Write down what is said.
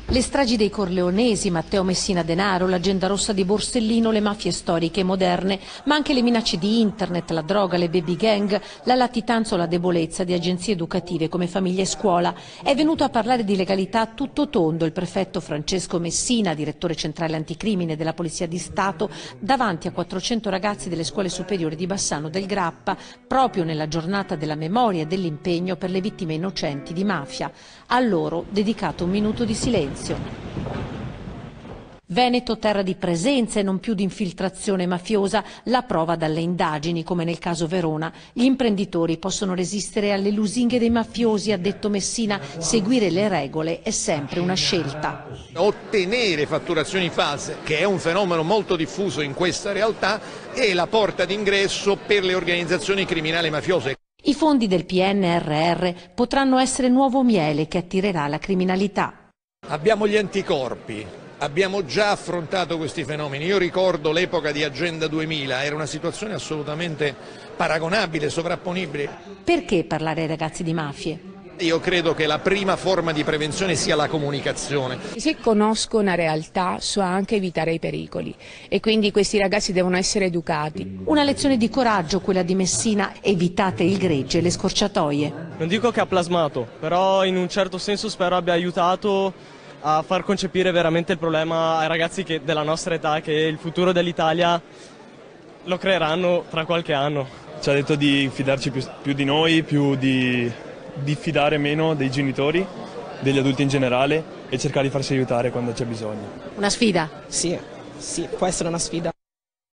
Le stragi dei Corleonesi, Matteo Messina Denaro, l'agenda rossa di Borsellino, le mafie storiche e moderne, ma anche le minacce di internet, la droga, le baby gang, la latitanza o la debolezza di agenzie educative come Famiglia e Scuola. È venuto a parlare di legalità a tutto tondo il prefetto Francesco Messina, direttore centrale anticrimine della Polizia di Stato, davanti a 400 ragazzi delle scuole superiori di Bassano del Grappa, proprio nella giornata della memoria e dell'impegno per le vittime innocenti di mafia. A loro dedicato un minuto di silenzio. Veneto terra di presenza e non più di infiltrazione mafiosa, la prova dalle indagini, come nel caso Verona. Gli imprenditori possono resistere alle lusinghe dei mafiosi, ha detto Messina, seguire le regole è sempre una scelta. Ottenere fatturazioni false, che è un fenomeno molto diffuso in questa realtà, è la porta d'ingresso per le organizzazioni criminali mafiose. I fondi del PNRR potranno essere nuovo miele che attirerà la criminalità. Abbiamo gli anticorpi, abbiamo già affrontato questi fenomeni. Io ricordo l'epoca di Agenda 2000, era una situazione assolutamente paragonabile, sovrapponibile. Perché parlare ai ragazzi di mafie? Io credo che la prima forma di prevenzione sia la comunicazione. Se conosco una realtà so anche evitare i pericoli e quindi questi ragazzi devono essere educati. Una lezione di coraggio quella di Messina, evitate il gregge e le scorciatoie. Non dico che ha plasmato, però in un certo senso spero abbia aiutato a far concepire veramente il problema ai ragazzi della nostra età, che il futuro dell'Italia lo creeranno tra qualche anno. Ci ha detto di fidarci più di noi, più di fidare meno dei genitori, degli adulti in generale e cercare di farsi aiutare quando c'è bisogno. Una sfida? Sì, può essere una sfida.